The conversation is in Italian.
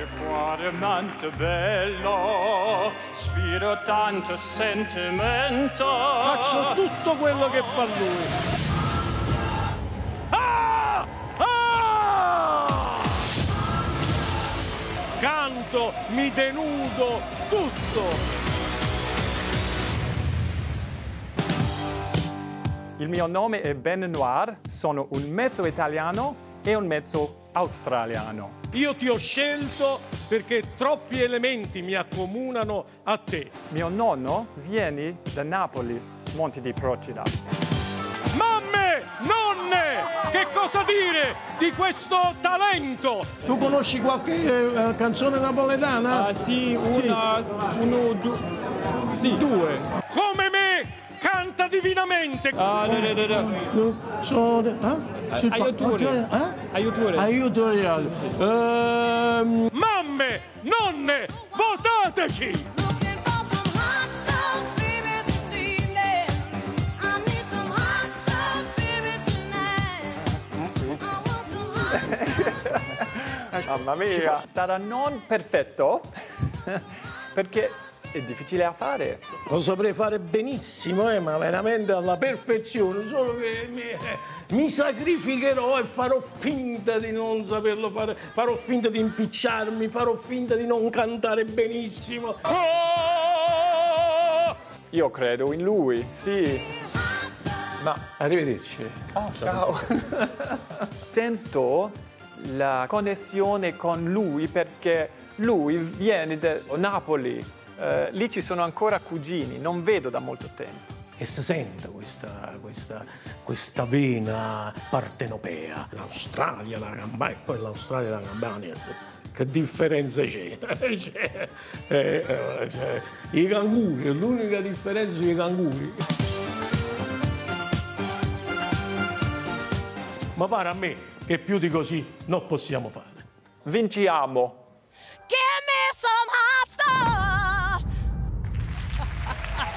che cuore amante bello, spiro tanto sentimento. Faccio tutto quello che fa lui. Ah! Ah! Canto, mi denudo, tutto. Il mio nome è Ben Noir, sono un mezzo italiano e un mezzo australiano. Io ti ho scelto perché troppi elementi mi accomunano a te. Mio nonno viene da Napoli, Monti di Procida. Mamme, nonne, che cosa dire di questo talento? Tu conosci qualche canzone napoletana? Sì, uno, due. Sì, due. Come me, canta divinamente. Aiutorial. Mamme, nonne, votateci! Mamma mia, sarà non perfetto perché è difficile da fare. Lo saprei fare benissimo, ma veramente alla perfezione, solo che mi sacrificherò e farò finta di non saperlo fare, farò finta di impicciarmi, farò finta di non cantare benissimo. Oh! Io credo in lui, sì. Ma arrivederci. Ciao. Sento la connessione con lui perché lui viene da Napoli. Lì ci sono ancora cugini, non vedo da molto tempo. E si sente questa vena partenopea. L'Australia, la Campania, e poi l'Australia e la Campania, che differenza c'è? I canguri, l'unica differenza sono i canguri. Ma pare a me che più di così non possiamo fare. Vinciamo! Give me some hot stuff.